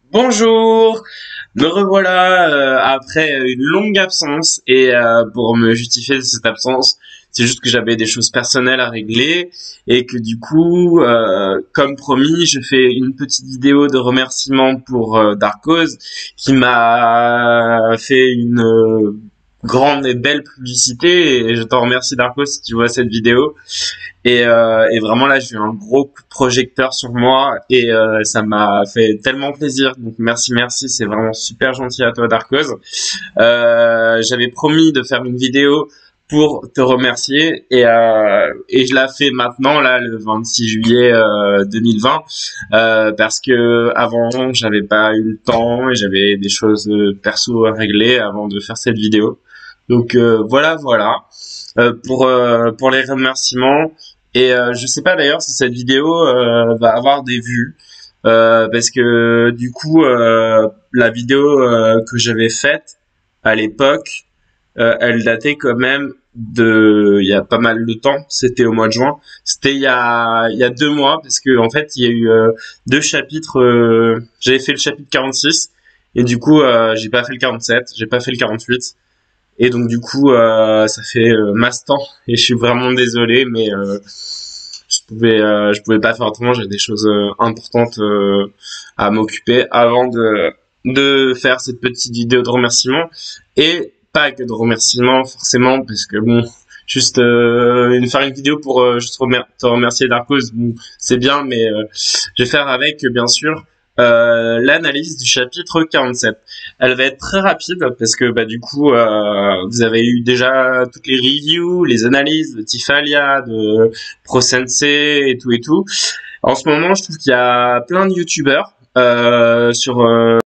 Bonjour, me revoilà après une longue absence et pour me justifier de cette absence, c'est juste que j'avais des choses personnelles à régler et que du coup, comme promis, je fais une petite vidéo de remerciement pour Darkoz qui m'a fait une grande et belle publicité et je t'en remercie Darkoz si tu vois cette vidéo. Et vraiment là, j'ai eu un gros coup de projecteur sur moi et ça m'a fait tellement plaisir. Donc merci, merci, c'est vraiment super gentil à toi, Darkoz. J'avais promis de faire une vidéo pour te remercier et je la fais maintenant là le 26 juillet 2020 parce que avant j'avais pas eu le temps et j'avais des choses perso à régler avant de faire cette vidéo. Donc voilà pour les remerciements. Et je sais pas d'ailleurs si cette vidéo va avoir des vues parce que du coup la vidéo que j'avais faite à l'époque, elle datait quand même de il y a pas mal de temps. C'était au mois de juin. C'était il y a 2 mois parce que en fait il y a eu deux chapitres. J'avais fait le chapitre 46 et du coup j'ai pas fait le 47, j'ai pas fait le 48. Et donc du coup, ça fait masse temps et je suis vraiment désolé, mais je pouvais pas faire autrement. J'ai des choses importantes à m'occuper avant de faire cette petite vidéo de remerciement et pas que de remerciement forcément parce que bon, juste faire une vidéo pour juste te remercier Darkos, bon, c'est bien, mais je vais faire avec bien sûr l'analyse du chapitre 47. Elle va être très rapide parce que bah du coup vous avez eu déjà toutes les reviews, les analyses de Tifalia, de ProSensei et tout. En ce moment, je trouve qu'il y a plein de youtubeurs sur